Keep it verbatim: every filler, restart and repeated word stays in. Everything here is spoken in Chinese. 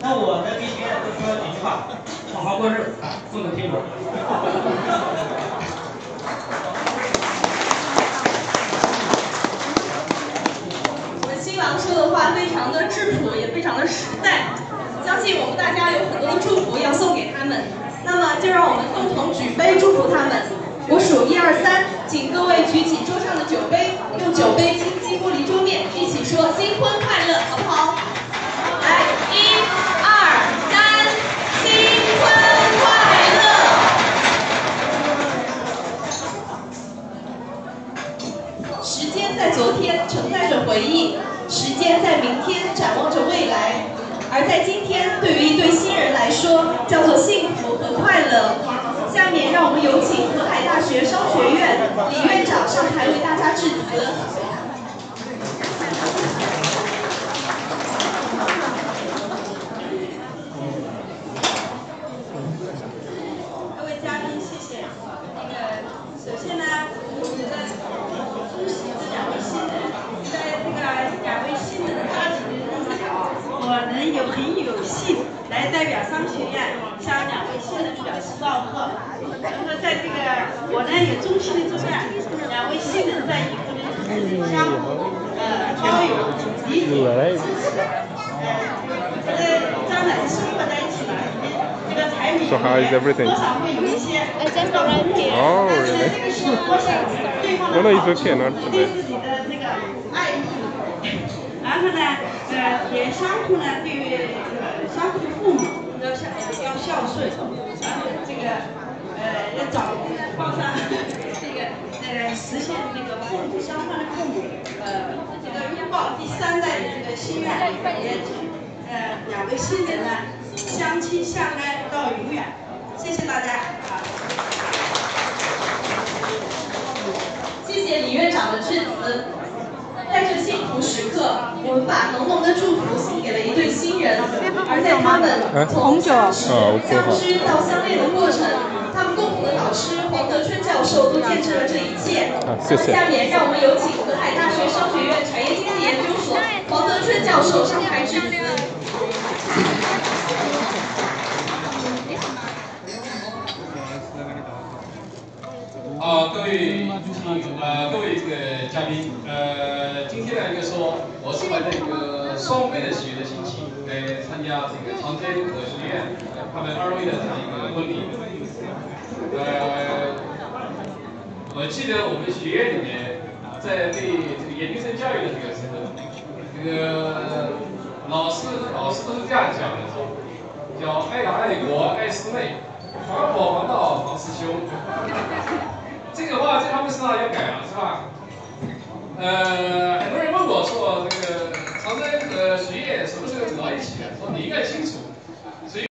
那我在给学员都说几句话：好好过日子，不能听我。 我们新郎说的话非常的质朴，也非常的实在，相信我们大家有很多的祝福要送给他们。那么就让我们共同举杯祝福他们。我数一二三，请各位举起桌上的酒杯，用酒杯轻击玻璃桌面，一起说新婚快乐，好不好？来，一、二、三，新婚快乐！时间在昨天承载着回忆，时间在明天展望着未来，而在今天，对于一对新人来说，叫做幸福和快乐。下面让我们有请河海大学商学院李院长上台为大家致辞。 各位嘉宾，谢谢。那个，首先呢，我觉得恭喜这两位新人，在这个两位新人的发起的日子啊，我能有很有幸来代表商学院向两位新人表示祝贺。然后在这个，我呢也衷心的祝愿两位新人在以后的日子里相互呃包容、理解、支持，呃，这个将来生活在一起呢，这个柴米油盐多少会有一些这个不便，但是呢，这个时候多想对方的好处，对自己的那个爱意，然后呢，呃，也相互呢对于呃相互的父母要孝要孝顺，然后这个。呃，要找帮上这个呃实现那个父母双方的父母呃这个拥抱第三代的这个心愿，也祝呃两位新人呢相亲相爱到永远。谢谢大家啊！ 谢谢李院长的致辞。在这幸福时刻，我们把浓浓的祝福送给了一对新人，而在他们从相识、相知到相恋的过程。他们共同的导师黄德春教授都见证了这一切。 啊，谢谢。 下面让我们有请河海大学商学院产业经济研究所黄德春教授上台致辞。 啊，各位呃各位这个嘉宾，呃，今天呢一个说，我是怀着一个双倍的喜悦的心情来参加这个长征和学院他们二位的这样一个婚礼。呃，我记得我们学院里面在对这个研究生教育的这个时候，这个老师老师都是这样讲的，叫爱党爱国爱师妹，防火防盗防师兄。这个话在他们身上要改了，是吧？呃，很多人问我说，这个长征和学院什么时候走到一起的？说你应该清楚。